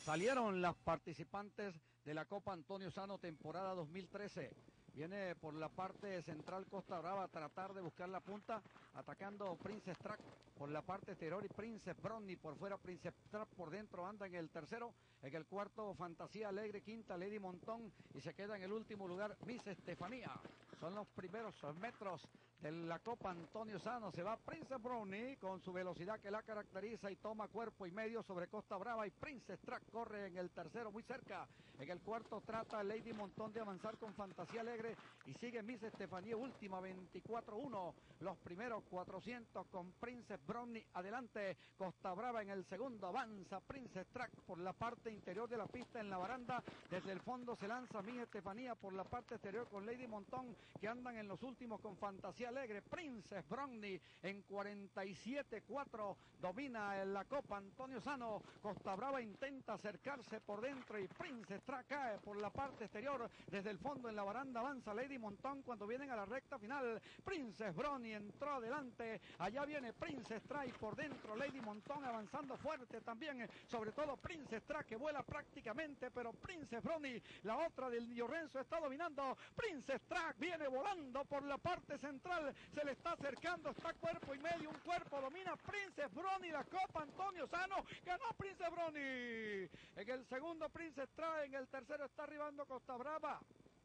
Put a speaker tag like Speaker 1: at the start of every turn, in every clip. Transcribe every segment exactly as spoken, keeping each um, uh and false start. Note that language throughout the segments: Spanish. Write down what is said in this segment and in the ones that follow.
Speaker 1: Salieron las participantes de la Copa Antonio Sano temporada dos mil trece. Viene por la parte central Costa Brava a tratar de buscar la punta, atacando Princess Track por la parte exterior y Princess Brownie por fuera. Princess Track por dentro anda en el tercero, en el cuarto Fantasía Alegre, quinta Lady Montón y se queda en el último lugar Miss Estefanía. Son los primeros metros de la Copa Antonio Sano. Se va Princess Brownie con su velocidad que la caracteriza y toma cuerpo y medio sobre Costa Brava, y Princess Track corre en el tercero muy cerca. En el cuarto trata Lady Montón de avanzar con Fantasía Alegre y sigue Miss Estefanía última veinticuatro uno. Los primeros cuatrocientos con Princess Brownie adelante. Costa Brava en el segundo, avanza Princess Track por la parte interior de la pista en la baranda. Desde el fondo se lanza Miss Estefanía por la parte exterior con Lady Montón, que andan en los últimos con Fantasía Alegre. Princess Brownie en cuarenta y siete cuatro domina en la Copa Antonio Sano. Costa Brava intenta acercarse por dentro y Princess Track cae por la parte exterior. Desde el fondo en la baranda avanza Lady Montón cuando vienen a la recta final. Princess Brownie entró adelante. Allá viene Princess Track por dentro. Lady Montón avanzando fuerte también. Sobre todo Princess Track que vuela prácticamente, pero Princess Brownie, la otra del Llorenzo, está dominando. Princess Track viene volando por la parte central. Se le está acercando, está cuerpo y medio. Un cuerpo domina Princess Brownie. La Copa Antonio Sano ganó Princess Brownie. En el segundo Princess Track, en el tercero está arribando Costa Brava.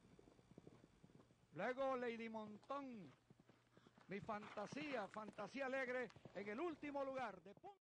Speaker 1: Luego Lady Montón, mi Fantasía, Fantasía Alegre en el último lugar de punto.